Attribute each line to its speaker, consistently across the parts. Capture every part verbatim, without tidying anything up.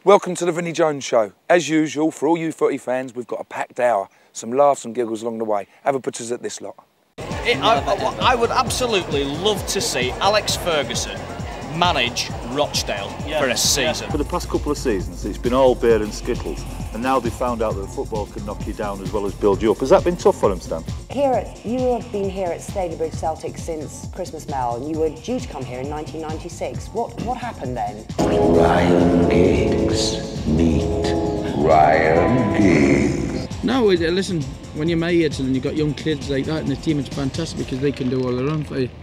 Speaker 1: Welcome to the Vinnie Jones Show. As usual, for all you footy fans, we've got a packed hour. Some laughs and giggles along the way. Have a put us at this lot.
Speaker 2: It, I, I would absolutely love to see Alex Ferguson manage Rochdale yeah. for a season.
Speaker 3: Yeah. For the past couple of seasons, it's been all beer and skittles, and now they've found out that football can knock you down as well as build you up. Has that been tough for them, Stan?
Speaker 4: Here at, you have been here at Stalybridge Celtic since Christmas, Mel, and you were due to come here in nineteen ninety-six. What, what happened then?
Speaker 5: Ryan Giggs. Meet Ryan Giggs.
Speaker 6: No, listen, when you're my age and you've got young kids like that in the team, it's fantastic because they can do all their own for you.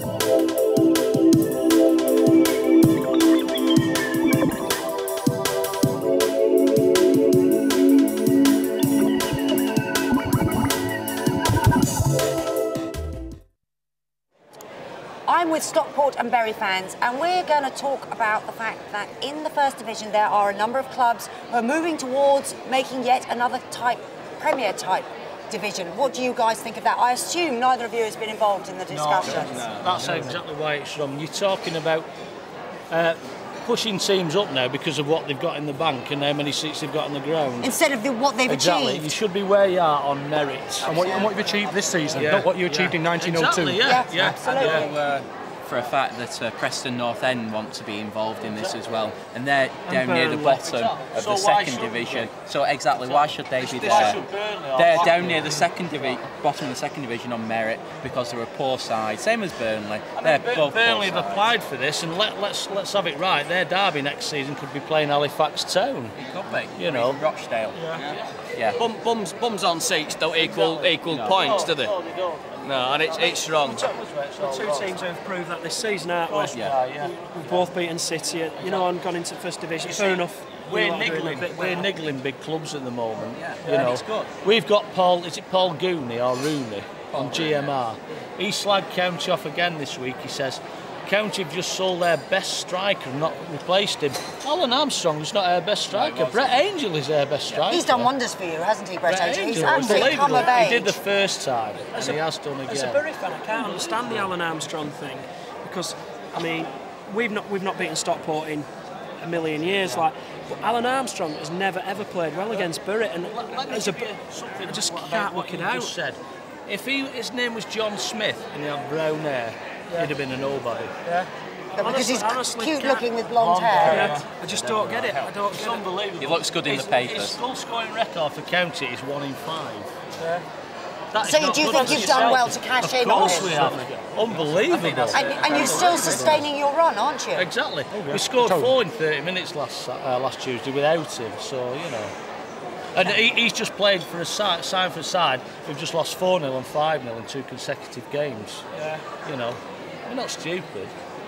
Speaker 4: I'm with Stockport and Bury fans, and we're going to talk about the fact that in the First Division there are a number of clubs who are moving towards making yet another type, Premier type division. What do you guys think of that? I assume neither of you has been involved in the discussions.
Speaker 7: No, no, that's exactly why it's wrong. You're talking about uh, pushing teams up now because of what they've got in the bank and how many seats they've got on the ground.
Speaker 4: Instead of the, what they've
Speaker 7: exactly.
Speaker 4: achieved.
Speaker 7: You should be where you are on merit.
Speaker 8: And what, and what you've achieved this season,
Speaker 7: yeah.
Speaker 8: not what you achieved
Speaker 7: yeah.
Speaker 8: in nineteen oh two.
Speaker 7: Exactly, yeah.
Speaker 4: Yes,
Speaker 7: yeah.
Speaker 4: absolutely.
Speaker 9: I know uh, for a fact that uh, Preston North End want to be involved in this as well, and they're down near the bottom of the second division. So exactly, why should they be there? They're down near the second division, bottom of the second division on merit because they're a poor side. Same as Burnley. They're both
Speaker 7: Burnley
Speaker 9: poor
Speaker 7: have applied for this, and let, let's let's have it right. Their derby next season could be playing Halifax Town.
Speaker 9: It could be.
Speaker 7: You know,
Speaker 9: Rochdale.
Speaker 7: Yeah.
Speaker 9: yeah.
Speaker 2: Bum, bums, bums on seats don't equal equal
Speaker 9: no.
Speaker 2: points, do they? No, and it's it's wrong.
Speaker 8: The two teams have proved that this season, aren't we?
Speaker 7: Yeah. yeah.
Speaker 8: We've both beaten City, you know, and gone into First Division. Fair enough.
Speaker 7: We're
Speaker 8: We're
Speaker 7: niggling,
Speaker 8: doing a bit
Speaker 7: we're
Speaker 8: well.
Speaker 7: niggling big clubs at the moment.
Speaker 9: Yeah,
Speaker 7: you
Speaker 9: yeah,
Speaker 7: know,
Speaker 9: it's good.
Speaker 7: We've got Paul. Is it Paul Gooney or Rooney on G M R? He slagged County off again this week. He says County have just sold their best striker and not replaced him. Alan Armstrong is not our best striker. Brett Angel is our best striker.
Speaker 4: He's done wonders for you, hasn't he, Brett,
Speaker 7: Brett
Speaker 4: Angel? He's
Speaker 7: Angel,
Speaker 4: absolutely come of age.
Speaker 7: He did the first time, and he has done again.
Speaker 8: As a Bury fan, I can't understand the Alan Armstrong thing because, I mean, we've not we've not beaten Stockport in a million years. Like, but Alan Armstrong has never ever played well against Bury, and as a, I just can't work it out.
Speaker 7: Just said, if he, his name was John Smith and he had brown hair, yeah. he'd have been a nobody.
Speaker 8: Yeah.
Speaker 4: No, because he's
Speaker 8: honestly,
Speaker 4: cute
Speaker 8: can't.
Speaker 4: looking with blonde hair.
Speaker 8: Yeah. I just don't get it. I don't
Speaker 7: It's
Speaker 8: get it.
Speaker 7: unbelievable.
Speaker 9: He looks good in
Speaker 7: his,
Speaker 9: the papers.
Speaker 7: His goal scoring record for County is one in five.
Speaker 8: Yeah.
Speaker 7: That is
Speaker 4: So
Speaker 7: not
Speaker 4: do you
Speaker 7: good
Speaker 4: think
Speaker 7: for
Speaker 4: you've
Speaker 7: yourself.
Speaker 4: done well to cash in
Speaker 7: Of
Speaker 4: on
Speaker 7: course
Speaker 4: this?
Speaker 7: we have. Unbelievable.
Speaker 4: And, and you're still sustaining your run, aren't you?
Speaker 7: Exactly. We scored four in thirty minutes last uh, last Tuesday without him, so, you know. And he, he's just played for a side, side for a side. We've just lost four nil and five nil in two consecutive games.
Speaker 8: Yeah.
Speaker 7: You know, we're not stupid.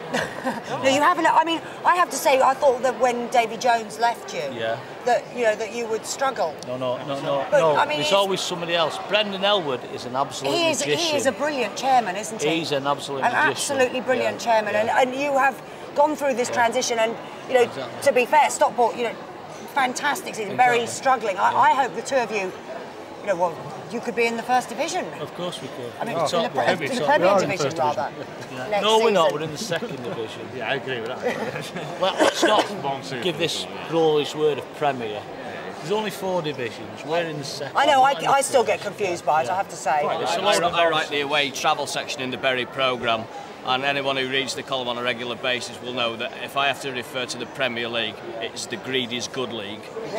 Speaker 4: No, you haven't. I mean, I have to say, I thought that when Davy Jones left you,
Speaker 7: Yeah.
Speaker 4: that you know that you would struggle.
Speaker 7: No, no, no, no,
Speaker 4: But,
Speaker 7: no.
Speaker 4: I mean,
Speaker 7: There's
Speaker 4: he's-
Speaker 7: always somebody else. Brendan Elwood is an absolute
Speaker 4: He is.
Speaker 7: magician.
Speaker 4: He is a brilliant chairman, isn't he?
Speaker 7: He's an absolute
Speaker 4: An
Speaker 7: magician.
Speaker 4: absolutely brilliant
Speaker 7: Yeah,
Speaker 4: chairman,
Speaker 7: yeah.
Speaker 4: and and you have gone through this transition, and you know,
Speaker 7: Exactly.
Speaker 4: to be fair, Stockport, you know, fantastic season, very
Speaker 7: Exactly.
Speaker 4: struggling. I, I hope the two of you, you know, well, you could be in the First Division.
Speaker 7: Of course we could.
Speaker 4: I mean,
Speaker 7: We're
Speaker 4: in the,
Speaker 7: top
Speaker 4: pre-
Speaker 7: one.
Speaker 4: in the
Speaker 7: Top
Speaker 4: Premier
Speaker 7: one.
Speaker 4: Division, rather.
Speaker 7: Yeah.
Speaker 4: next
Speaker 7: No, we're not.
Speaker 4: season.
Speaker 7: We're in the second division.
Speaker 8: Yeah, I agree with that.
Speaker 7: Well, let's not give this glorious word of Premier. There's only four divisions. We're in the second.
Speaker 4: I know. I,
Speaker 7: We're not in the
Speaker 4: I still
Speaker 7: first.
Speaker 4: get confused by it. I have to say.
Speaker 7: It's a
Speaker 2: I,
Speaker 7: load of
Speaker 2: I write the away travel section in the Bury programme, and anyone who reads the column on a regular basis will know that if I have to refer to the Premier League, it's the greediest good league.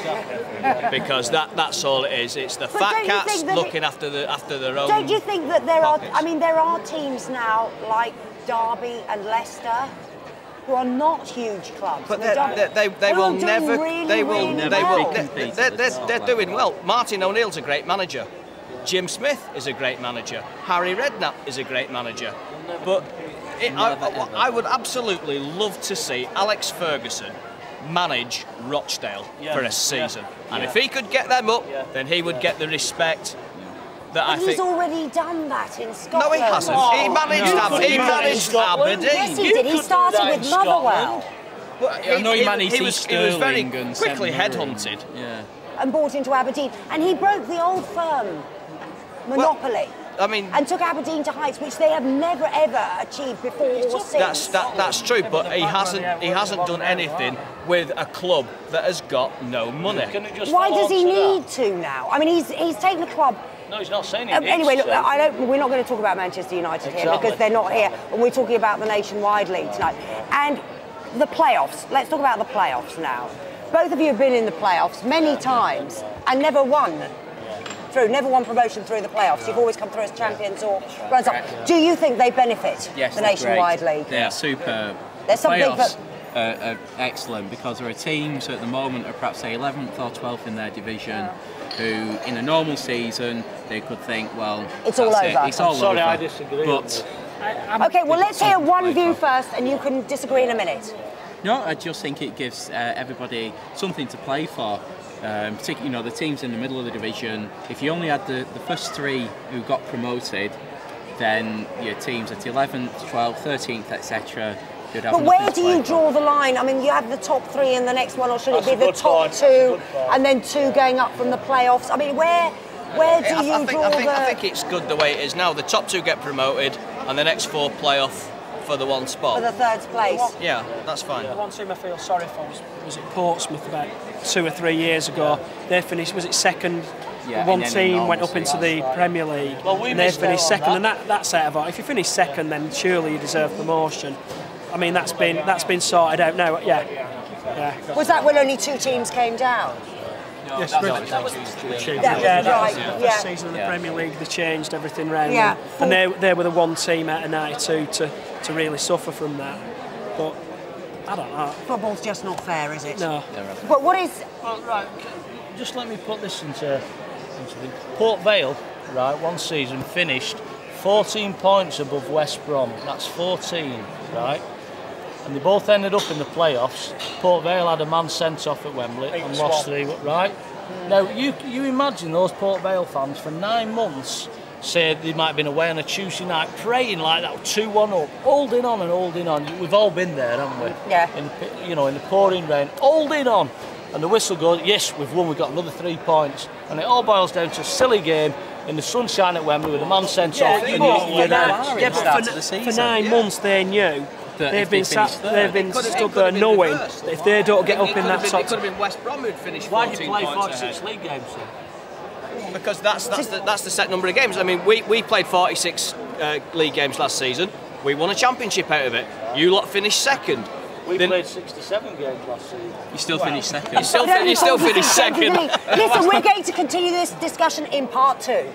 Speaker 2: Because that that's all it is. It's the
Speaker 4: But
Speaker 2: fat
Speaker 4: don't you
Speaker 2: cats
Speaker 4: think that
Speaker 2: looking
Speaker 4: it-
Speaker 2: after the after their own.
Speaker 4: Don't you think that there are?
Speaker 2: pockets.
Speaker 4: I mean, there are teams now like Derby and Leicester who are not huge clubs.
Speaker 2: But
Speaker 4: They
Speaker 2: they,
Speaker 4: don't-
Speaker 2: they, they, they
Speaker 4: who
Speaker 2: will
Speaker 4: are doing
Speaker 2: never.
Speaker 4: really,
Speaker 2: they will.
Speaker 4: really
Speaker 2: they
Speaker 4: well.
Speaker 2: will. They, they're, they're, they're doing well. Martin O'Neill's a great manager. Jim Smith is a great manager. Harry Redknapp is a great manager. But it, I, I, I would absolutely love to see Alex Ferguson manage Rochdale
Speaker 7: Yeah.
Speaker 2: for a season.
Speaker 7: Yeah.
Speaker 2: And
Speaker 7: Yeah.
Speaker 2: if he could get them up,
Speaker 7: Yeah.
Speaker 2: then he would get the respect that
Speaker 4: But
Speaker 2: I
Speaker 4: he's
Speaker 2: think.
Speaker 4: already done that in Scotland.
Speaker 2: No, he hasn't.
Speaker 4: Oh,
Speaker 2: he managed,
Speaker 7: you
Speaker 2: Ab-
Speaker 7: couldn't
Speaker 2: he
Speaker 7: do that in
Speaker 2: managed
Speaker 7: Scotland.
Speaker 2: Aberdeen.
Speaker 4: Yes, he
Speaker 7: You
Speaker 4: did. He
Speaker 7: could do
Speaker 4: started
Speaker 7: that in
Speaker 4: with Motherwell
Speaker 7: Scotland.
Speaker 2: But
Speaker 9: I know he managed
Speaker 2: he was,
Speaker 9: East
Speaker 2: he was very
Speaker 9: Stirling and
Speaker 2: quickly
Speaker 9: St Mirren.
Speaker 2: headhunted.
Speaker 9: Yeah.
Speaker 4: and bought into Aberdeen, and he broke the old firm monopoly.
Speaker 2: I mean,
Speaker 4: and took Aberdeen to heights which they have never ever achieved before or since.
Speaker 2: That's that, that's true, but he hasn't he hasn't done anything with a club that has got no money.
Speaker 4: Why does he need to now? I mean, he's he's taken the club.
Speaker 7: No, he's not saying it.
Speaker 4: Um, anyway, look, I don't. We're not going to talk about Manchester United
Speaker 7: exactly.
Speaker 4: here because they're not here, and we're talking about the Nationwide League tonight and the playoffs. Let's talk about the playoffs now. Both of you have been in the playoffs many times and never won through, never won promotion through the playoffs. You've always come through as champions or runs up. Do you think they benefit
Speaker 9: yes,
Speaker 4: the Nationwide
Speaker 9: great.
Speaker 4: League?
Speaker 9: They are superb.
Speaker 4: There's something
Speaker 9: playoffs
Speaker 4: for...
Speaker 9: are, are excellent because there are teams at the moment are perhaps say eleventh or twelfth in their division who, in a normal season, they could think, well,
Speaker 4: it's all over.
Speaker 9: It. It's all
Speaker 7: Sorry,
Speaker 9: over.
Speaker 7: I disagree.
Speaker 9: But
Speaker 4: I, okay, well, let's hear one view first, and you can disagree in a minute.
Speaker 9: No, I just think it gives uh, everybody something to play for. Um, particularly, you know, the teams in the middle of the division. If you only had the, the first three who got promoted, then your teams at eleventh, twelfth, thirteenth, et cetera.
Speaker 4: But where do you draw the line? I mean, you have the top three in the next one, or should it be the top two and then two going up from the playoffs? I mean, where where do you
Speaker 2: I think,
Speaker 4: draw
Speaker 2: I think,
Speaker 4: the...
Speaker 2: I think it's good the way it is now. The top two get promoted and the next four play off for the one spot.
Speaker 4: For the third place.
Speaker 2: Yeah, that's fine.
Speaker 8: The one team I feel sorry for was, was at Portsmouth about two or three years ago. They finished, was it second?
Speaker 9: Yeah,
Speaker 8: one team went up into the Premier League
Speaker 7: well, we
Speaker 8: and they finished second,
Speaker 7: that.
Speaker 8: and that, that's out of it. If you finish second, then surely you deserve promotion. I mean, that's been that's been sorted out now. Yeah, yeah.
Speaker 4: Was that when only two teams came down?
Speaker 8: No, yes,
Speaker 7: that was, that was the change.
Speaker 4: That
Speaker 8: yeah,
Speaker 4: was
Speaker 8: that
Speaker 4: right.
Speaker 8: was the
Speaker 4: Yeah.
Speaker 8: first season of the
Speaker 9: Yeah.
Speaker 8: Premier League. They changed everything round,
Speaker 4: Yeah.
Speaker 8: and, and they they were the one team out of ninety-two to to really suffer from that. But I don't know.
Speaker 4: Football's just not fair, is it?
Speaker 8: No.
Speaker 4: But what is...
Speaker 7: Well, right, just let me put this into, into the... Port Vale, right, one season finished fourteen points above West Brom. That's fourteen, right? And they both ended up in the playoffs. Port Vale had a man sent off at Wembley and lost three, right? Mm. Now, you you imagine those Port Vale fans for nine months say they might have been away on a Tuesday night praying like that, two one up, holding on and holding on. We've all been there, haven't we?
Speaker 4: Yeah.
Speaker 7: In the, you know, in the pouring rain, holding on. And the whistle goes, yes, we've won, we've got another three points. And it all boils down to a silly game in the sunshine at Wembley with a man sent
Speaker 8: yeah,
Speaker 7: off.
Speaker 8: And
Speaker 7: you,
Speaker 8: you,
Speaker 7: you know,
Speaker 8: yeah, but for, for nine yeah. months they knew
Speaker 9: that
Speaker 8: they've been
Speaker 9: they
Speaker 8: sat, they've been stood there knowing that if they don't get up in that top.
Speaker 2: It could have been West Brom who'd finished
Speaker 7: Why
Speaker 2: fourteen
Speaker 7: do you play
Speaker 2: points
Speaker 7: forty-six
Speaker 2: ahead.
Speaker 7: league games then?
Speaker 2: Because that's that's the, that's the set number of games. I mean, we, we played forty-six uh, league games last season. We won a championship out of it. You lot finished second.
Speaker 7: We
Speaker 2: then,
Speaker 7: played sixty-seven games last season.
Speaker 9: You still
Speaker 7: wow.
Speaker 9: finished second.
Speaker 2: You still, fin- you still finished second.
Speaker 4: Listen, we're going to continue this discussion in part two.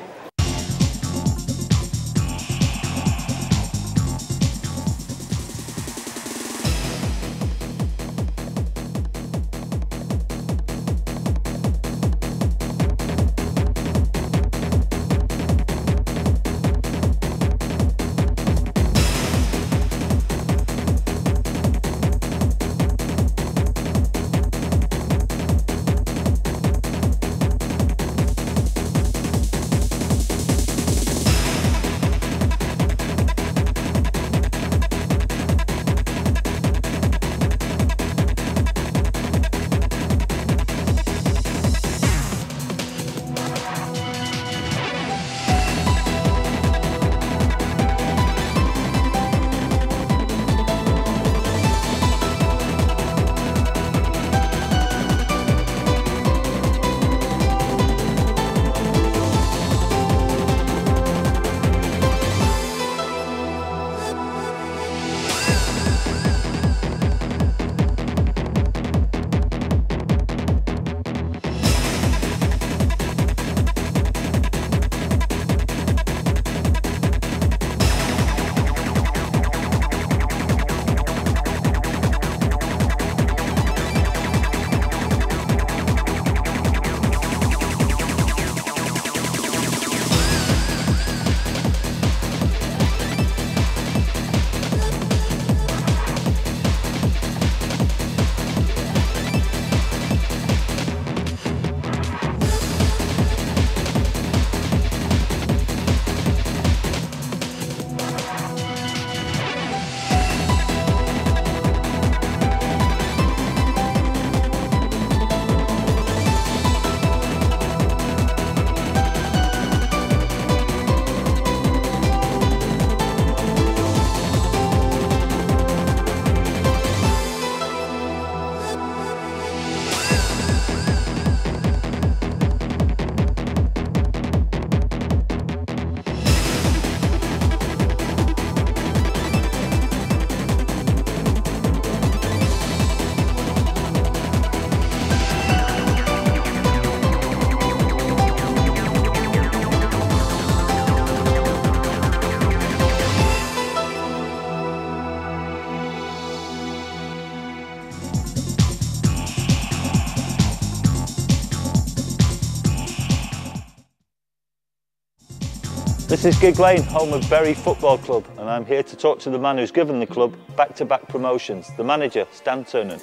Speaker 3: This is Gigg Lane, home of Bury Football Club, and I'm here to talk to the man who's given the club back-to-back promotions, the manager, Stan Ternent.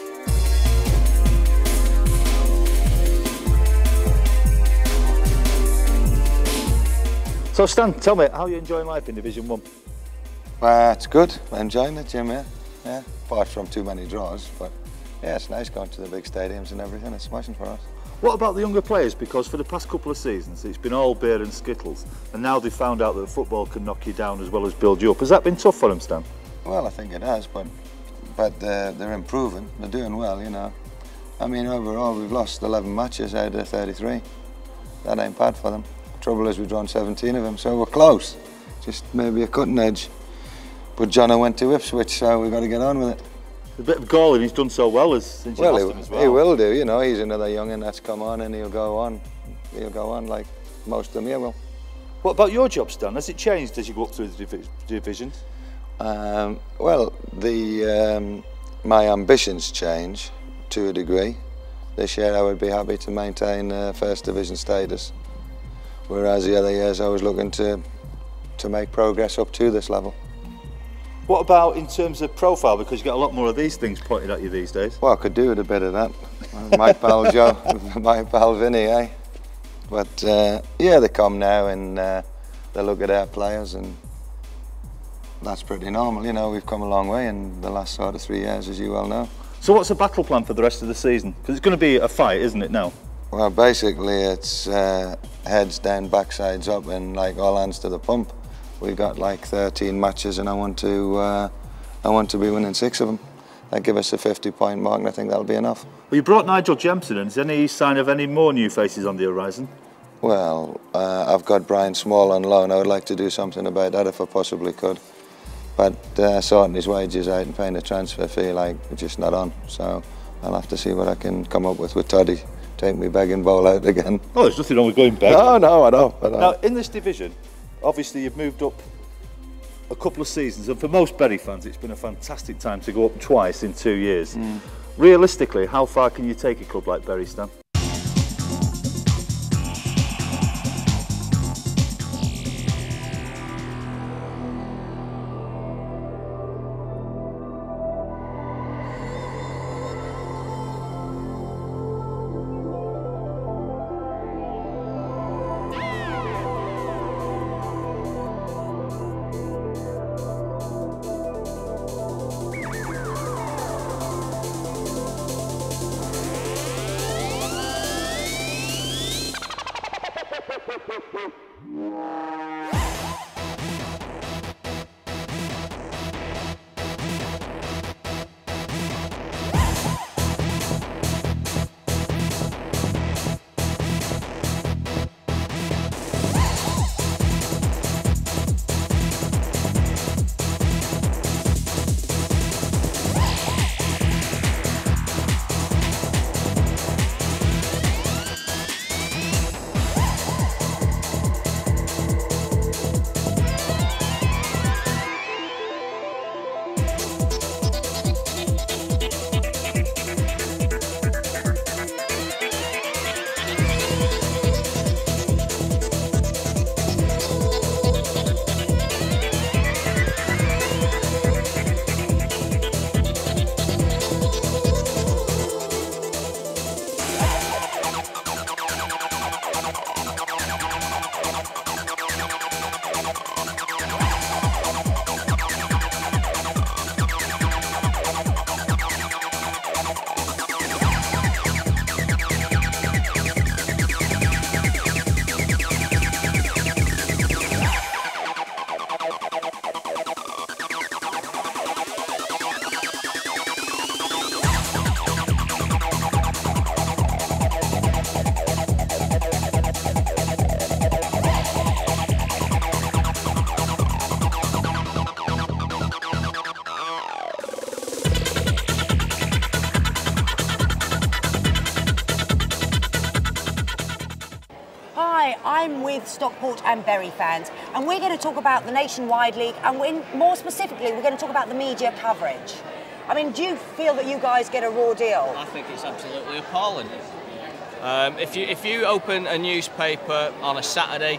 Speaker 3: So Stan, tell me, how are you enjoying life in Division One?
Speaker 10: Uh, it's good, I'm enjoying it, Jim, yeah. yeah. Apart from too many draws, but yeah, it's nice going to the big stadiums and everything, it's smashing for us.
Speaker 3: What about the younger players? Because for the past couple of seasons, it's been all beer and skittles, and now they've found out that football can knock you down as well as build you up. Has that been tough for them, Stan?
Speaker 10: Well, I think it has, but but uh, they're improving, they're doing well, you know. I mean, overall, we've lost eleven matches out of thirty-three. That ain't bad for them. Trouble is we've drawn seventeen of them, so we're close. Just maybe a cutting edge. But Jono went to Ipswich, so we've got to get on with it.
Speaker 3: A bit of galling, he's done so well as since you
Speaker 10: well,
Speaker 3: lost
Speaker 10: he,
Speaker 3: him as well.
Speaker 10: He will do, you know, he's another young'un that's come on and he'll go on. He'll go on like most of them here will.
Speaker 3: What about your job, Stan? Has it changed as you go up through the div divisions?
Speaker 10: Um, well, the um, my ambitions change to a degree. This year I would be happy to maintain uh, first division status, whereas the other years I was looking to to make progress up to this level.
Speaker 3: What about in terms of profile, because you get a lot more of these things pointed at you these days?
Speaker 10: Well, I could do with a bit of that. My pal Joe, my pal Vinnie, eh? But uh, yeah, they come now and uh, they look at our players, and that's pretty normal. You know, we've come a long way in the last sort of three years, as you well know.
Speaker 3: So what's the battle plan for the rest of the season? Because it's going to be a fight, isn't it, now?
Speaker 10: Well, basically it's uh, heads down, backsides up, and like all hands to the pump. We've got like thirteen matches, and I want to, uh, I want to be winning six of them. That give us a fifty point mark, and I think that'll be enough.
Speaker 3: Well, you brought Nigel Jemson in. Is there any sign of any more new faces on the horizon?
Speaker 10: Well, uh, I've got Brian Small on loan. I would like to do something about that if I possibly could. But uh, sorting his wages out and paying a transfer fee, like, it's just not on. So I'll have to see what I can come up with with Toddy. Take me begging bowl out again.
Speaker 3: Oh, there's nothing wrong with going back.
Speaker 10: No, no, I know. I know.
Speaker 3: Now, in this division, obviously you've moved up a couple of seasons, and for most Bury fans it's been a fantastic time to go up twice in two years. Mm. Realistically, how far can you take a club like Bury, Stan?
Speaker 4: I'm with Stockport and Bury fans, and we're going to talk about the Nationwide League, and we're, more specifically, we're going to talk about the media coverage. I mean, do you feel that you guys get a raw deal?
Speaker 2: I think it's absolutely appalling. Um, if you if you open a newspaper on a Saturday,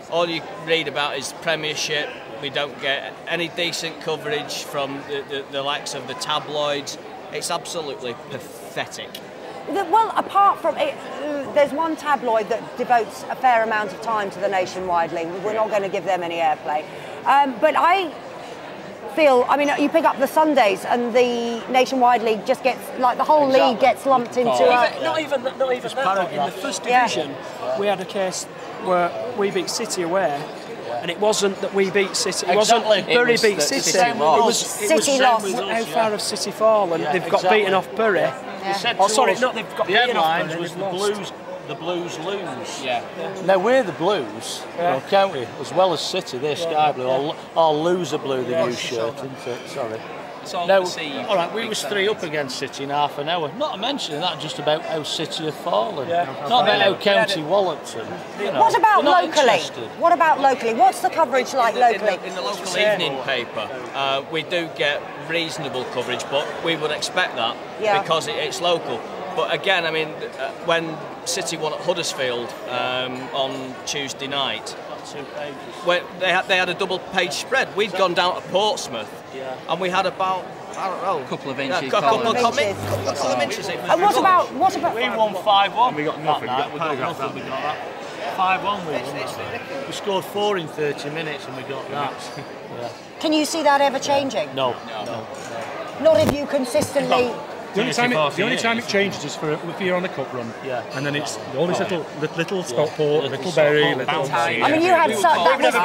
Speaker 2: all you read about is Premiership. We don't get any decent coverage from the, the, the likes of the tabloids. It's absolutely pathetic.
Speaker 4: Well, apart from it, there's one tabloid that devotes a fair amount of time to the Nationwide League. We're not going to give them any airplay. Um, but I feel, I mean, you pick up the Sundays and the Nationwide League just gets, like the whole
Speaker 7: exactly.
Speaker 4: league gets lumped into
Speaker 8: Even,
Speaker 4: a...
Speaker 8: not even, not even that. In the first division, yeah. we had a case where we beat City away. And it wasn't that we beat City. It
Speaker 7: exactly.
Speaker 8: wasn't Bury
Speaker 7: it
Speaker 8: beat City.
Speaker 7: City
Speaker 8: It was, it
Speaker 4: City
Speaker 8: was
Speaker 4: lost.
Speaker 8: How
Speaker 7: us,
Speaker 8: far
Speaker 7: yeah.
Speaker 8: have City fallen?
Speaker 7: Yeah,
Speaker 8: they've got
Speaker 7: exactly.
Speaker 8: beaten off Bury.
Speaker 7: Yeah.
Speaker 8: Oh, sorry, not they've got
Speaker 7: the
Speaker 8: beaten off
Speaker 7: headlines
Speaker 8: Bury.
Speaker 7: was the
Speaker 8: lost.
Speaker 7: Blues. The Blues lose.
Speaker 9: Yeah.
Speaker 7: yeah. Now we're the Blues, yeah. you know, County, as well as City. They're yeah. Sky Blue. Yeah. Or, or Loser Blue, the yeah, new shirt, isn't it? Sorry.
Speaker 9: It's all
Speaker 7: now,
Speaker 9: perceived.
Speaker 7: all right, we was three up against City in half an hour. Not mentioning that, just about how City have fallen. Yeah. Not about how County walloped them. You know,
Speaker 4: what about locally?
Speaker 7: Interested.
Speaker 4: What about locally? What's the coverage like
Speaker 2: in the,
Speaker 4: locally?
Speaker 2: In the, in the local evening paper, uh, we do get reasonable coverage, but we would expect that yeah. because it, it's local. But again, I mean, uh, when City won at Huddersfield um, on Tuesday night, when they had they had a double-page spread. We'd gone down to Portsmouth, yeah. and we had about I don't know,
Speaker 9: a couple of inches.
Speaker 2: Yeah, a couple, couple, of inches. couple of inches.
Speaker 4: And what about what about?
Speaker 7: We won five one. We got nothing. That night. We got nothing. We got that. five one. We won. We scored four in thirty minutes, and we got that. Yeah.
Speaker 4: Can you see that ever changing?
Speaker 7: No. No. no.
Speaker 4: Not if you consistently.
Speaker 11: No. The only time it, the only time it changes is for if you're on the cup run,
Speaker 7: yeah.
Speaker 11: and then it's all these little little Stockport, yeah. little Bury, little.
Speaker 4: I mean, you had such. That was,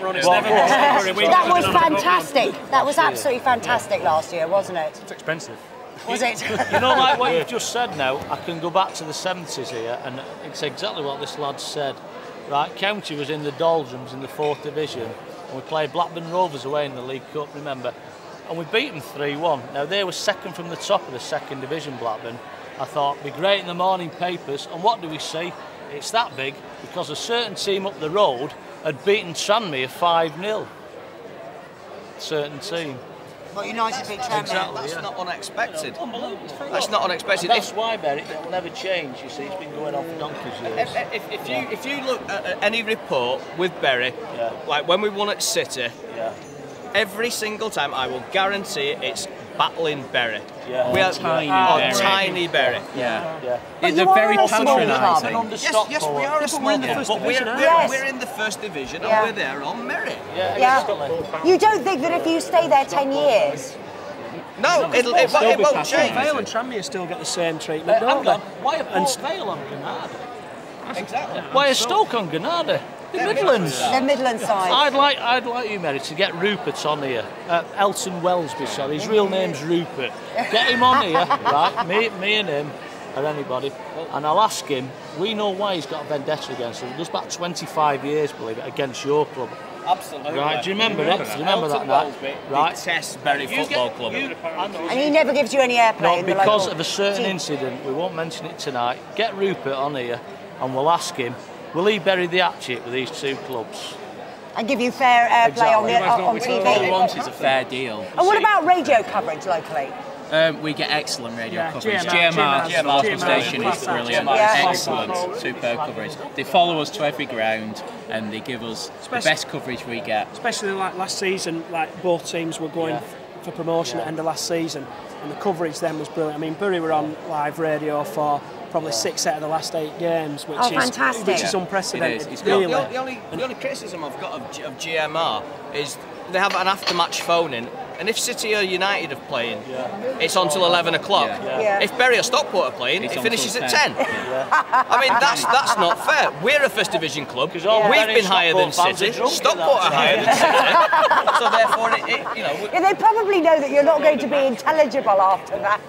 Speaker 4: that was fantastic. That was absolutely fantastic last year, wasn't it?
Speaker 11: It's expensive.
Speaker 4: Was it?
Speaker 7: You know, like what you've just said. Now, I can go back to the seventies here, and it's exactly what this lad said. Right, County was in the doldrums in the fourth division, and we played Blackburn Rovers away in the League Cup. Remember? And we beat them three one. Now, they were second from the top of the second division, Blackburn. I thought, it'd be great in the morning papers. And what do we see? It's that big because a certain team up the road had beaten Tranmere five nil. Certain team.
Speaker 4: Well, United beat Tranmere.
Speaker 2: Exactly, that's yeah. not unexpected.
Speaker 7: Unbelievable.
Speaker 2: That's not unexpected.
Speaker 7: That's why, Barry, it'll never change. You see, it's been going on for donkey's years.
Speaker 2: If, if, if, you, if you look at any report with Bury, yeah. like when we won at City,
Speaker 7: yeah.
Speaker 2: every single time, I will guarantee it, it's battling Bury.
Speaker 7: Yeah.
Speaker 2: We are
Speaker 9: tiny
Speaker 2: oh,
Speaker 9: Bury.
Speaker 2: Tiny Bury.
Speaker 9: Yeah.
Speaker 7: yeah.
Speaker 4: But
Speaker 9: They're very patronising.
Speaker 2: Yes, yes, we are a small club, but we're, we're,
Speaker 4: yes.
Speaker 2: we're in the first division
Speaker 4: yeah.
Speaker 2: and we're there on merit.
Speaker 7: Yeah,
Speaker 4: yeah. You don't think that if you stay there ten years?
Speaker 2: No, it'll, it, it, it won't change.
Speaker 8: Vale and Tranmere still get the same treatment,
Speaker 7: uh,
Speaker 8: don't they?
Speaker 7: Why are Port Vale on Granada?
Speaker 2: Exactly.
Speaker 7: Why are Stoke on Granada? The Midlands.
Speaker 4: The Midland side.
Speaker 7: I'd like, I'd like you, Mary, to get Rupert on here. Uh, Elton Wellesby, sorry. His real name's Rupert. Get him on here, right? Me, me and him, or anybody, and I'll ask him. We know why he's got a vendetta against him. It goes back twenty-five years, believe it, against your club.
Speaker 2: Absolutely.
Speaker 7: Right? Do you remember it? Do you remember
Speaker 2: Elton
Speaker 7: that
Speaker 2: Wellesby
Speaker 7: night? Right.
Speaker 2: detests Bury Football Club.
Speaker 7: You,
Speaker 4: and he never gives you any airplay.
Speaker 7: No,
Speaker 4: in the
Speaker 7: because
Speaker 4: local
Speaker 7: of a certain
Speaker 4: team.
Speaker 7: incident. We won't mention it tonight. Get Rupert on here, and we'll ask him. Will he bury the hatchet with these two clubs?
Speaker 4: And give you fair airplay
Speaker 7: exactly.
Speaker 4: on, the, on T V?
Speaker 9: All we want is a fair deal.
Speaker 4: And what about radio coverage locally?
Speaker 9: Um, we get excellent radio
Speaker 8: yeah,
Speaker 9: coverage.
Speaker 8: G M R,
Speaker 9: G M R, G M R, G M R station is brilliant.
Speaker 4: Yeah.
Speaker 9: Excellent, superb coverage. They follow us to every ground and they give us especially, the best coverage we get.
Speaker 8: Especially like last season, like both teams were going yeah. for promotion yeah. at the end of last season, and the coverage then was brilliant. I mean, Bury were on live radio for probably yeah. six out of the last eight games, which
Speaker 4: oh,
Speaker 8: is
Speaker 4: fantastic.
Speaker 8: which is unprecedented.
Speaker 2: It is.
Speaker 8: Really.
Speaker 2: The, the, only, the only criticism I've got of, G, of G M R is they have an after-match phone-in, and if City or United are playing, yeah. it's on till eleven o'clock.
Speaker 4: Yeah. Yeah.
Speaker 2: If Bury or Stockport are playing, it's it finishes at ten.
Speaker 7: Yeah.
Speaker 2: I mean, that's that's not fair. We're a first division club. Yeah. We've been higher than City. Stockport are higher than City. So therefore, it, it, you know.
Speaker 4: Yeah, they probably know that you're not going to be intelligible after that.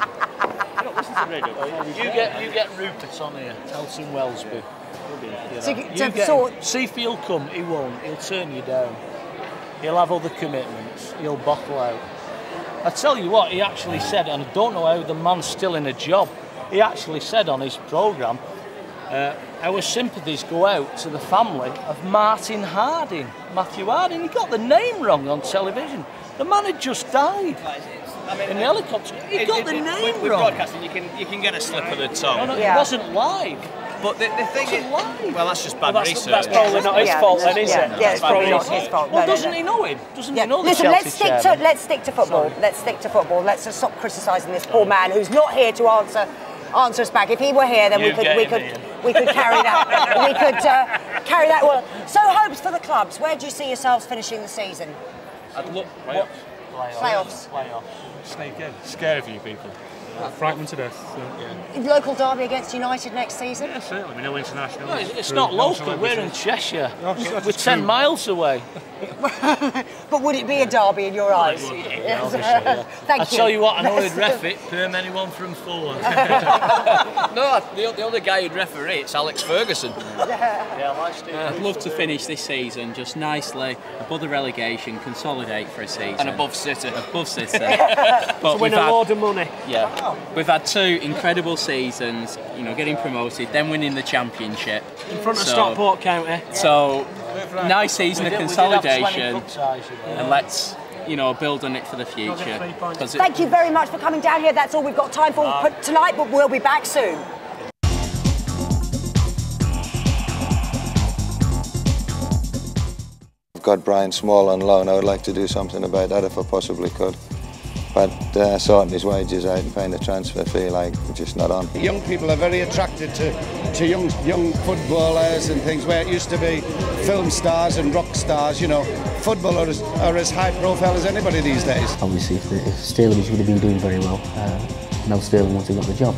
Speaker 7: You get you get Rupert on here, Elton Wellesby. You know.
Speaker 4: So,
Speaker 7: you
Speaker 4: so
Speaker 7: get
Speaker 4: sort...
Speaker 7: See if he'll come, he won't. He'll turn you down. He'll have other commitments. He'll bottle out. I tell you what, he actually said, and I don't know how the man's still in a job. He actually said on his programme, uh, our sympathies go out to the family of Martin Harding, Matthew Harding. He got the name wrong on television. The man had just died. I mean, in the helicopter. He it, got it, the it, name
Speaker 2: with, with
Speaker 7: wrong.
Speaker 2: Broadcasting, you can you can get a slip of the tongue.
Speaker 7: No, no,
Speaker 4: yeah.
Speaker 7: It wasn't live.
Speaker 2: But the, the thing is, well, that's just bad
Speaker 8: well, that's,
Speaker 2: research.
Speaker 8: That's probably not his
Speaker 4: Yeah,
Speaker 8: fault, then, is
Speaker 4: yeah,
Speaker 8: it?
Speaker 4: yeah, it's probably not
Speaker 8: his
Speaker 4: his fault.
Speaker 7: Well,
Speaker 4: No, no,
Speaker 7: doesn't
Speaker 4: no.
Speaker 7: he know him? Doesn't
Speaker 4: Yeah.
Speaker 7: he know the
Speaker 4: Listen,
Speaker 7: Chelsea
Speaker 4: let's stick
Speaker 7: chairman?
Speaker 4: to let's stick to football.
Speaker 7: Sorry.
Speaker 4: Let's stick to football. Let's just stop criticising this poor man who's not here to answer answer us back. If he were here, then
Speaker 7: You
Speaker 4: we could
Speaker 7: get
Speaker 4: we
Speaker 7: him
Speaker 4: could
Speaker 7: here.
Speaker 4: we could carry that we could uh, carry that well. So hopes for the clubs. Where do you see yourselves finishing the season?
Speaker 7: I'd look.
Speaker 11: Playoffs.
Speaker 4: Playoffs.
Speaker 7: Playoffs.
Speaker 11: Sneak in. Scare for you people. Frighten them to death. So, yeah.
Speaker 4: Local derby against United next season.
Speaker 11: Yeah, certainly. We know international.
Speaker 7: No, it's, it's
Speaker 11: Through
Speaker 7: not
Speaker 11: no
Speaker 7: local. We're
Speaker 11: celebrity.
Speaker 7: in Cheshire.
Speaker 11: No, it's-
Speaker 7: We're
Speaker 11: it's
Speaker 7: ten
Speaker 11: true.
Speaker 7: miles away.
Speaker 4: But would it be a derby in your eyes?
Speaker 7: would, yeah,
Speaker 4: Yes.
Speaker 7: obviously, yeah.
Speaker 4: Thank
Speaker 7: I
Speaker 4: you.
Speaker 7: tell you what, I know
Speaker 4: That's-
Speaker 7: he'd ref it. Perm anyone from four.
Speaker 2: No, the, the other guy who'd referee, it's Alex Ferguson.
Speaker 7: Yeah, last year.
Speaker 9: I'd love to finish this season just nicely above the relegation, consolidate for a season.
Speaker 2: And above City.
Speaker 9: Above City. But
Speaker 8: To win
Speaker 9: we've
Speaker 8: a
Speaker 9: had,
Speaker 8: load of money.
Speaker 9: yeah, we've had two incredible seasons. You know, getting promoted, then winning the championship.
Speaker 8: In front of
Speaker 9: So-
Speaker 8: Stockport County.
Speaker 9: So nice season of
Speaker 7: We did- we did have twenty
Speaker 9: consolidation,
Speaker 7: cup ties, you know.
Speaker 9: and let's you know build on it for the future.
Speaker 8: three points.
Speaker 9: 'Cause it-
Speaker 4: Thank you very much for coming down here. That's all we've got time for tonight, but we'll be back soon.
Speaker 10: I've got Brian Small on loan. I would like to do something about that if I possibly could. But uh, sorting his wages out and paying the transfer fee, like, just not on.
Speaker 12: Young people are very attracted to, to young young footballers and things, where it used to be film stars and rock stars. You know, footballers are as high profile as anybody these days.
Speaker 13: Obviously, if, the, if Stalybridge would have been doing very well, uh, Mel Sterland would have got the job.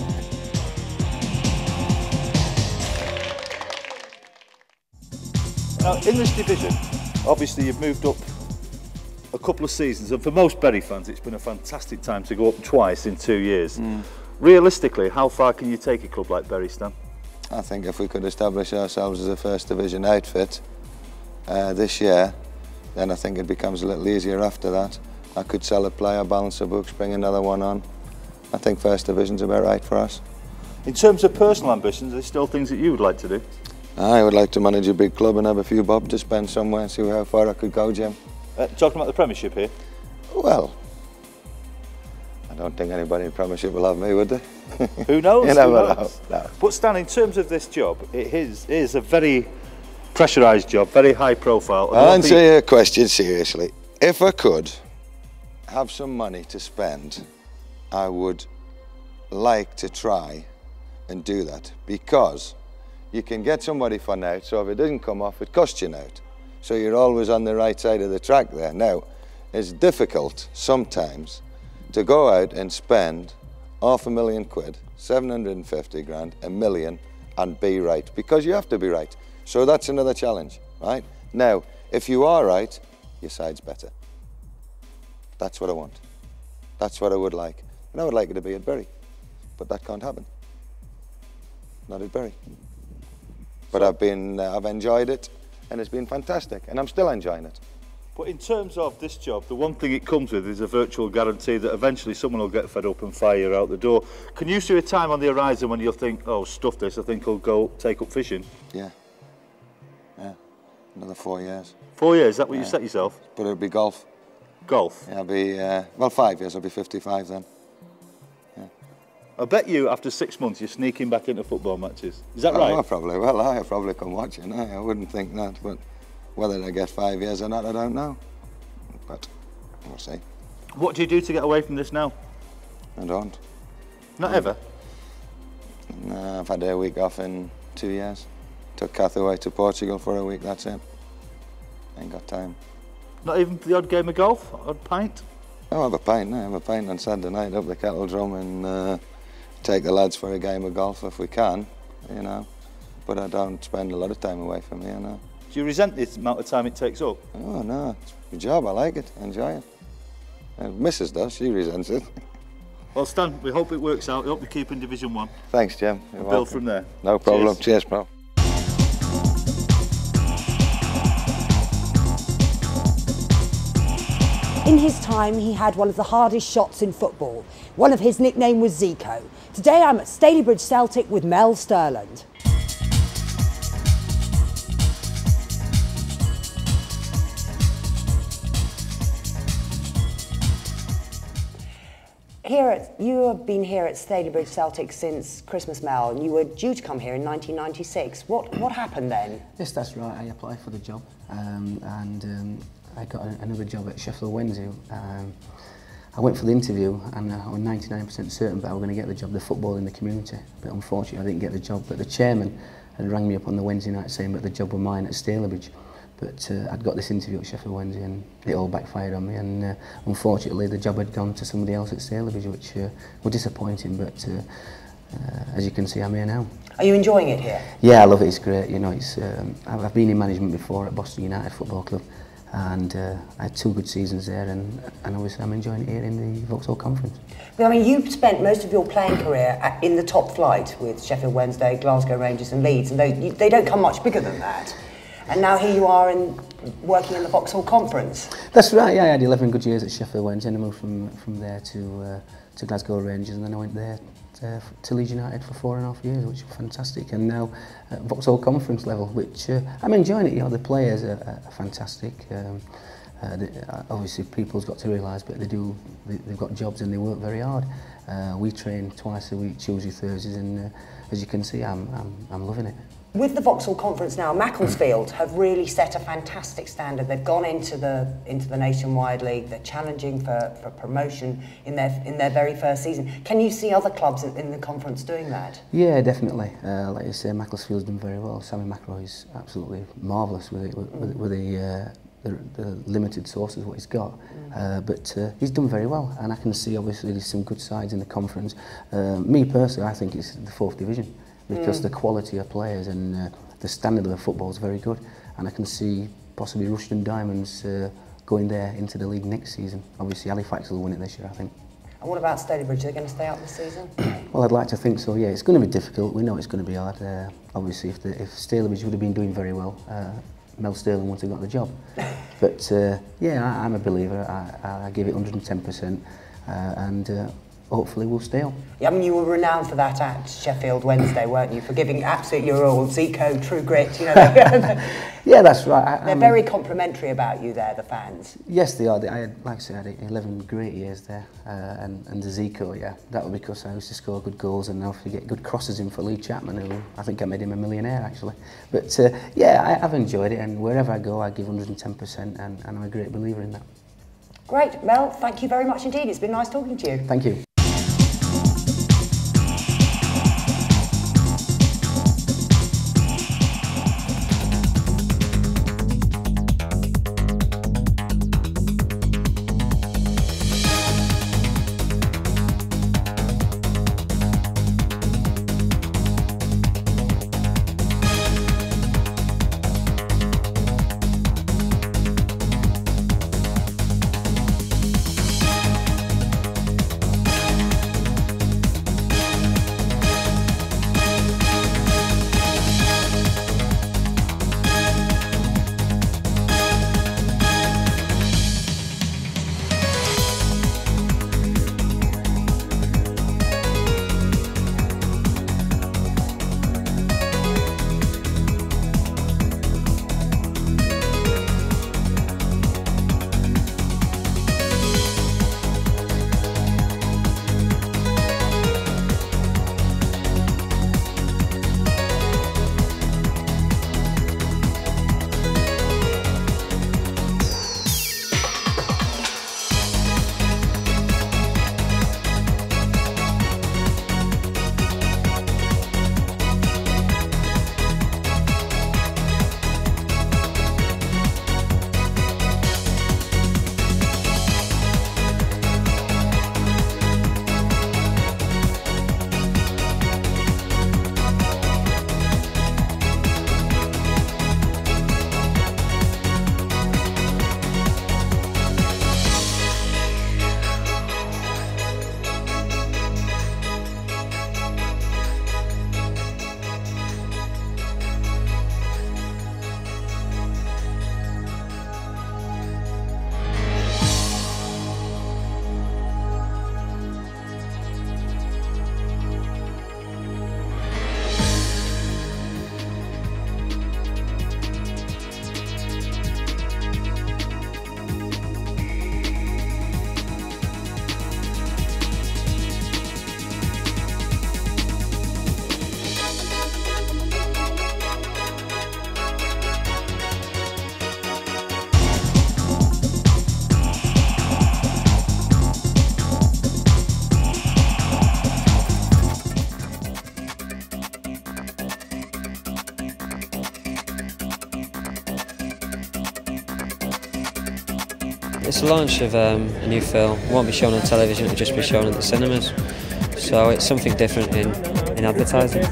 Speaker 3: Now, in this division, obviously you've moved up a couple of seasons, and for most Bury fans it's been a fantastic time to go up twice in two years. Mm. Realistically, how far can you take a club like Bury, Stan?
Speaker 10: I think if we could establish ourselves as a first division outfit uh, this year, then I think it becomes a little easier after that. I could sell a player, balance the books, bring another one on. I think first division's about right for us.
Speaker 3: In terms of personal ambitions, are there still things that you would like to do?
Speaker 10: I would like to manage a big club and have a few bob to spend somewhere and see how far I could go, Jim.
Speaker 3: Uh, talking about the Premiership here?
Speaker 10: Well, I don't think anybody in the Premiership will have me, would they?
Speaker 3: Who knows?
Speaker 10: You never
Speaker 3: Who knows?
Speaker 10: know. No.
Speaker 3: But Stan, in terms of this job, it is, it is a very pressurised job, very high profile.
Speaker 10: I'll answer your question seriously. If I could have some money to spend, I would like to try and do that, because you can get somebody for now, so if it doesn't come off, it costs you now. So you're always on the right side of the track there. Now, it's difficult sometimes to go out and spend half a million quid, seven hundred and fifty grand, a million, and be right, because you have to be right. So that's another challenge, right? Now, if you are right, your side's better. That's what I want. That's what I would like. And I would like it to be at Bury, but that can't happen. Not at Bury. But I've been, uh, I've enjoyed it, and it's been fantastic, and I'm still enjoying it.
Speaker 3: But in terms of this job, the one thing it comes with is a virtual guarantee that eventually someone will get fed up and fire you out the door. Can you see a time on the horizon when you'll think, oh, stuff this, I think I'll go take up fishing?
Speaker 10: Yeah. Yeah. Another four years.
Speaker 3: Four years, is that what
Speaker 10: Yeah.
Speaker 3: you set yourself?
Speaker 10: But it'll be golf.
Speaker 3: Golf?
Speaker 10: Yeah, I'll be, uh, well, five years, I'll be fifty-five then.
Speaker 3: I bet you after six months you're sneaking back into football matches. Is that
Speaker 10: oh,
Speaker 3: right?
Speaker 10: I probably will. I probably come watching. I, I wouldn't think that, but whether I get five years or not, I don't know. But we'll see.
Speaker 3: What do you do to get away from this now?
Speaker 10: I don't.
Speaker 3: Not ever?
Speaker 10: No, I've had a week off in two years. Took Kath away to Portugal for a week, that's it. Ain't got time.
Speaker 3: Not even for the odd game of golf? Odd pint?
Speaker 10: I'll have a pint, no, have a pint on Saturday night up the Kettle Drum and uh, take the lads for a game of golf if we can, you know. But I don't spend a lot of time away from here, no.
Speaker 3: Do you resent the amount of time it takes up?
Speaker 10: Oh, no, it's my job, I like it, I enjoy it. And Missus does, she resents it.
Speaker 3: Well, Stan, we hope it works out. We hope we keep in Division One.
Speaker 10: Thanks, Jim.
Speaker 3: We'll build from there.
Speaker 10: No problem.
Speaker 3: Cheers,
Speaker 10: Cheers pal.
Speaker 4: In his time, he had one of the hardest shots in football. One of his nickname was Zico. Today, I'm at Stalybridge Celtic with Mel Sterland. Here at, you have been here at Stalybridge Celtic since Christmas, Mel, and you were due to come here in nineteen ninety-six. What what happened then?
Speaker 13: Yes, that's right. I applied for the job, um, and um, I got a, another job at Sheffiled Wednesday. Um, I went for the interview, and uh, I was ninety-nine percent certain that I was going to get the job, the football in the community. But unfortunately, I didn't get the job. But the chairman had rang me up on the Wednesday night saying that the job was mine at Stalybridge. But uh, I'd got this interview at Sheffield Wednesday and it all backfired on me, and uh, unfortunately the job had gone to somebody else at Stalybridge, which uh, was disappointing, but uh, uh, as you can see, I'm here now.
Speaker 4: Are you enjoying it here?
Speaker 13: Yeah, I love it, it's great. You know, it's, um, I've been in management before at Boston United Football Club, and uh, I had two good seasons there, and, and obviously I'm enjoying it here in the Vauxhall Conference.
Speaker 4: Well, I mean, you've spent most of your playing career at, in the top flight with Sheffield Wednesday, Glasgow Rangers and Leeds, and they, they don't come much bigger than that. And now here you are in, working in the Vauxhall Conference.
Speaker 13: That's right, yeah, I had eleven good years at Sheffield Wednesday, and I moved from, from there to, uh, to Glasgow Rangers, and then I went there to, to Leeds United for four and a half years, which was fantastic, and now at Vauxhall Conference level, which uh, I'm enjoying it. You know, the players are, are fantastic. Um, uh, the, obviously, people's got to realise, but they do, they, they've got jobs and they work very hard. Uh, we train twice a week, Tuesday, Thursdays, and uh, as you can see, I'm, I'm, I'm loving it.
Speaker 4: With the Vauxhall Conference now, Macclesfield have really set a fantastic standard. They've gone into the into the Nationwide League. They're challenging for, for promotion in their in their very first season. Can you see other clubs in, in the conference doing that?
Speaker 13: Yeah, definitely. Uh, like you say, Macclesfield's done very well. Sammy McElroy is absolutely marvellous with it, with, with, with the, uh, the the limited sources what he's got. Mm. Uh, but uh, he's done very well, and I can see obviously there's some good sides in the conference. Uh, me personally, I think it's the fourth division, because mm. the quality of players and uh, the standard of the football is very good, and I can see possibly Rushden Diamonds uh, going there into the league next season. Obviously Halifax will win it this year, I think.
Speaker 4: And what about Stalybridge? Are they going to stay up this season?
Speaker 13: Well, I'd like to think so, yeah. It's going to be difficult. We know it's going to be hard. Uh, obviously, if, the, if Stalybridge would have been doing very well, uh, Mel Sterland would have got the job. But uh, yeah, I, I'm a believer. I, I give it one hundred and ten percent, uh, and uh, hopefully we'll stay on.
Speaker 4: Yeah, I mean, you were renowned for that at Sheffield Wednesday, weren't you? For giving absolute your all, Zico, true grit, you know.
Speaker 13: Yeah, that's right. I,
Speaker 4: They're
Speaker 13: I mean,
Speaker 4: very complimentary about you there, the fans.
Speaker 13: Yes, they are. I had, like I said, I had eleven great years there, uh, and, and the Zico, yeah, that was because I used to score good goals and now to get good crosses in for Lee Chapman, who I think I made him a millionaire, actually. But uh, yeah, I, I've enjoyed it, and wherever I go, I give one hundred and ten percent, and, and I'm a great believer in that.
Speaker 4: Great, Mel, thank you very much indeed. It's been nice talking to you.
Speaker 13: Thank you.
Speaker 14: It's the launch of um, a new film. It won't be shown on television, it'll just be shown at the cinemas. So it's something different in, in advertising.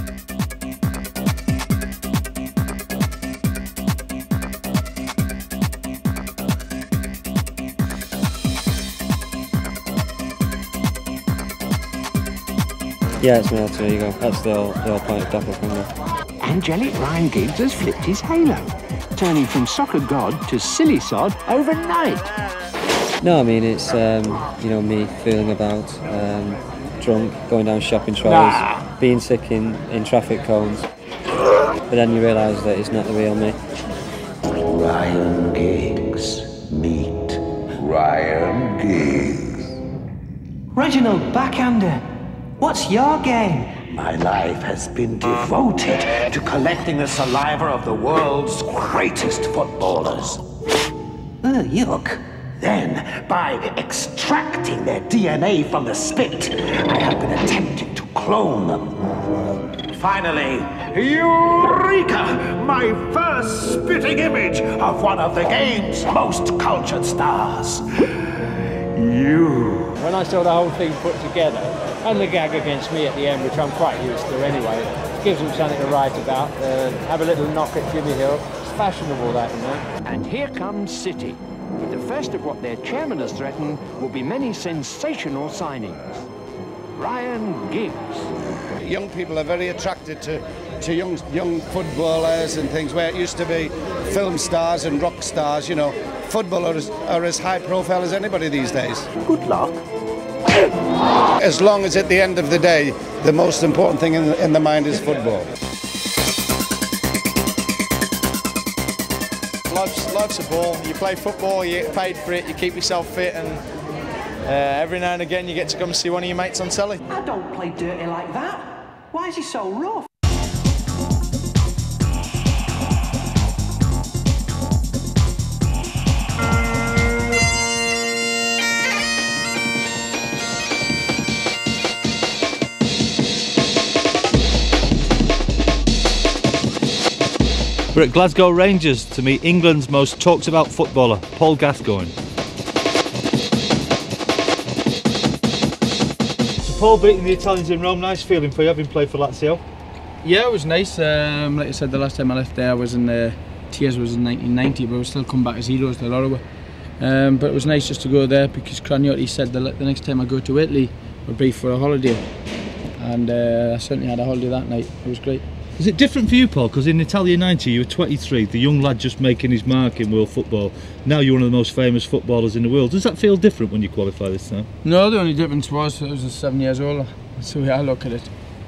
Speaker 14: Yeah, it's my alter ego. That's the whole, the whole point of Doppelganger.
Speaker 5: Angelic Ryan Giggs has flipped his halo, turning from soccer god to silly sod overnight.
Speaker 14: No, I mean, it's, um, you know, me feeling about, um, drunk, going down shopping trolleys, nah. being sick in, in traffic cones. But then you realise that it's not the real me.
Speaker 5: Ryan Giggs. Meet Ryan Giggs.
Speaker 15: Reginald Backhander, what's your game?
Speaker 5: My life has been devoted to collecting the saliva of the world's greatest footballers.
Speaker 15: Ugh, yuck.
Speaker 5: Then, by extracting their D N A from the spit, I have been attempting to clone them. Finally, Eureka! My first spitting image of one of the game's most cultured stars. You.
Speaker 16: When I saw the whole thing put together, and the gag against me at the end, which I'm quite used to anyway, it gives them something to write about, uh, have a little knock at Jimmy Hill. It's fashionable, that, you know.
Speaker 17: And here comes City. The first of what their chairman has threatened will be many sensational signings. Ryan Giggs.
Speaker 12: Young people are very attracted to, to young, young footballers and things, where it used to be film stars and rock stars, you know. Footballers are as high profile as anybody these days.
Speaker 5: Good luck.
Speaker 12: As long as at the end of the day, the most important thing in the, in the mind is football.
Speaker 18: Life's, life's a ball. You play football, you get paid for it, you keep yourself fit, and uh, every now and again you get to come and see one of your mates on telly.
Speaker 15: I don't play dirty like that. Why is he so rough?
Speaker 3: We're at Glasgow Rangers to meet England's most talked about footballer, Paul Gascoigne. So Paul beating the Italians in Rome, nice feeling for you, having played for Lazio?
Speaker 6: Yeah, it was nice. Um, like I said, the last time I left there, I was in uh, Tears was in nineteen ninety, but we still come back as heroes to Lorwa. Um, but it was nice just to go there because Cragnotti said the, the next time I go to Italy would be for a holiday, and uh, I certainly had a holiday that night. It was great.
Speaker 3: Is it different for you, Paul? Because in Italia ninety you were twenty-three, the young lad just making his mark in world football. Now you're one of the most famous footballers in the world. Does that feel different when you qualify this time?
Speaker 6: No, the only difference was I was just seven years older. That's the way I look at it.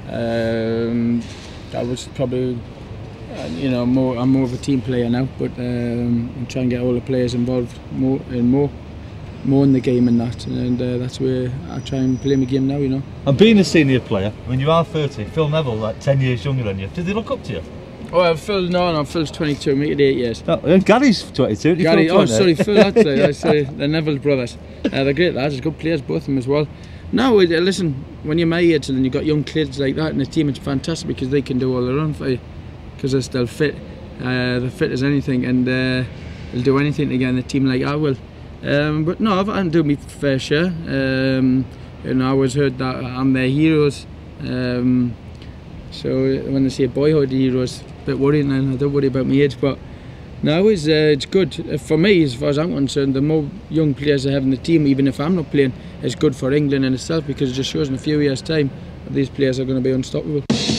Speaker 6: Um, I was probably, uh, you know, more. I'm more of a team player now, but um, I'm trying to get all the players involved more and more. more in the game and that, and uh, that's where I try and play my game now, you know.
Speaker 3: And being a senior player, when you are thirty, Phil Neville, like ten years younger than you, did they look up to you?
Speaker 6: Oh, well, Phil, no, no, Phil's twenty-two, make it eight years.
Speaker 3: Oh, and Gary's twenty-two.
Speaker 6: Gary, oh, sorry, Phil, that's right, that's uh, the Neville brothers. Uh, they're great lads, they're good players, both of them as well. No, uh, listen, when you're my age and you've got young kids like that in the team, it's fantastic because they can do all their own for you, because they're still fit. Uh, they're fit as anything, and uh, they'll do anything to get in the team like I will. Um, but no, I've had to do my fair share. Um, and I always heard that I'm their heroes. Um, so when they say boyhood heroes, a bit worrying, and I don't worry about my age. But no, it's, uh, it's good. For me, as far as I'm concerned, the more young players I have in the team, even if I'm not playing, it's good for England in itself, because it just shows in a few years' time that these players are going to be unstoppable.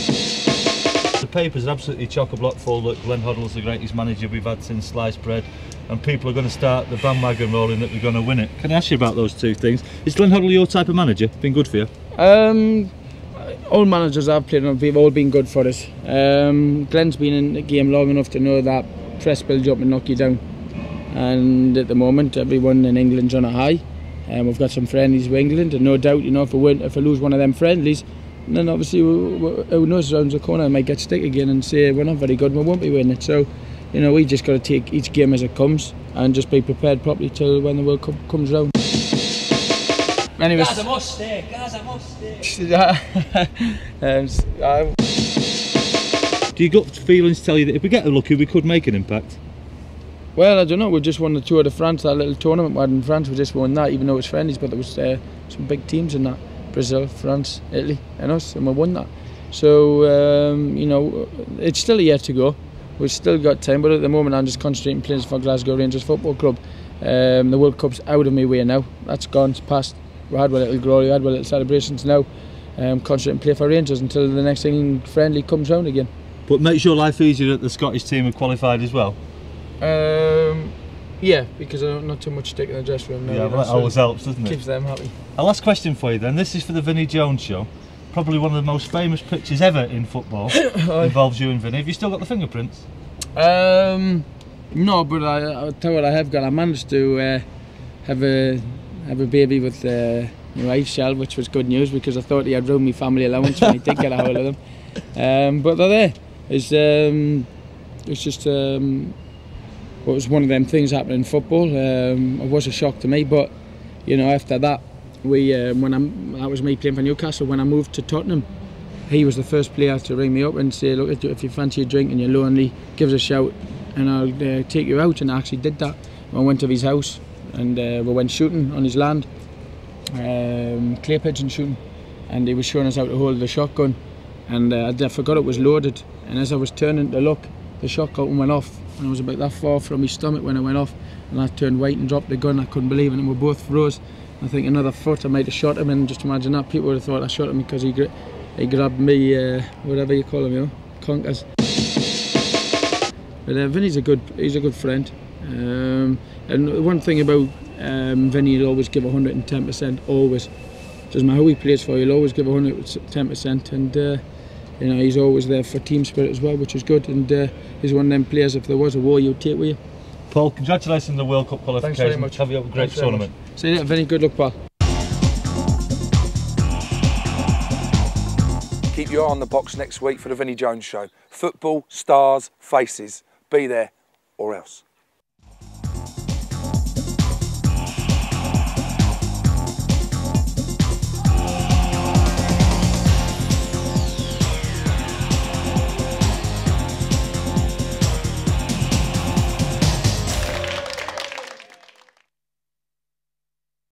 Speaker 3: The papers are absolutely chock-a-block full that Glenn Hoddle's the greatest manager we've had since sliced bread, and people are going to start the bandwagon rolling that we're going to win it. Can I ask you about those two things? Is Glenn Hoddle your type of manager? Been good for you?
Speaker 6: Um, all managers I've played on have all been good for us. Um, Glenn's been in the game long enough to know that press builds you up and knock you down. And at the moment, everyone in England's on a high. Um, we've got some friendlies with England, and no doubt, you know, if we win, if we lose one of them friendlies, then obviously, we, we, who knows, around the corner I might get stick again and say we're not very good and we won't be winning it. So, you know, we just got to take each game as it comes and just be prepared properly till when the World Cup comes round. Anyways,
Speaker 7: guys, I must stay. Guys, I must stay.
Speaker 6: um, I...
Speaker 3: Do you got feelings tell you that if we get lucky, we could make an impact?
Speaker 6: Well, I don't know, we just won the Tour de France, that little tournament we had in France, we just won that, even though it was friendlies, but there was uh, some big teams in that. Brazil, France, Italy and us, and we won that. So, um, you know, it's still a year to go. We've still got time, but at the moment I'm just concentrating playing for Glasgow Rangers Football Club. Um, the World Cup's out of my way now. That's gone, it's past. We had our little glory, we had our little celebrations now. Um, concentrating play for Rangers until the next thing friendly comes round again.
Speaker 3: But makes your life easier that the Scottish team have qualified as well?
Speaker 6: Um, yeah, because I'm not too much stick in the dressing room now.
Speaker 3: Yeah,
Speaker 6: you know,
Speaker 3: that
Speaker 6: so
Speaker 3: always helps, doesn't it?
Speaker 6: Keeps them happy.
Speaker 3: A last question for you then. This is for the Vinnie Jones show. Probably one of the most famous pictures ever in football. Involves you and Vinnie. Have you still got the fingerprints?
Speaker 6: Um, no, but I, I'll tell you what I have got. I managed to uh, have a have a baby with uh, my wife, Shell, which was good news because I thought he had ruined my family allowance when he did get a hold of them. Um, but they're there. It's, um, it's just um, it was one of them things happening in football. Um, it was a shock to me, but you know, after that, we um, when I that was me playing for Newcastle. When I moved to Tottenham, he was the first player to ring me up and say, "Look, if you fancy a drink and you're lonely, give us a shout, and I'll uh, take you out." And I actually did that. I went to his house and uh, we went shooting on his land, um, clay pigeon shooting, and he was showing us how to hold the shotgun. And uh, I forgot it was loaded. And as I was turning to look, the shotgun went off. And I was about that far from his stomach when it went off, and I turned white and dropped the gun. I couldn't believe it, and we both froze. I think another foot I might have shot him, and just imagine that, people would have thought I shot him because he, gra he grabbed me, uh, whatever you call him, you know, conkers. But uh, Vinnie's a good, he's a good friend. Um, and one thing about um, Vinnie, he'll always give one hundred and ten percent, always. Doesn't matter who he plays for, he'll always give one hundred and ten percent. And uh, you know, he's always there for team spirit as well, which is good. And uh, he's one of them players, if there was a war, you'd take with you.
Speaker 3: Paul, congratulations on the World Cup qualification.
Speaker 6: Thanks very much.
Speaker 3: Have you have a great
Speaker 6: Thanks very
Speaker 3: tournament.
Speaker 6: much. See you later, Vinnie. Good luck, pal.
Speaker 1: Keep your eye on the box next week for the Vinnie Jones show. Football, stars, faces. Be there or else.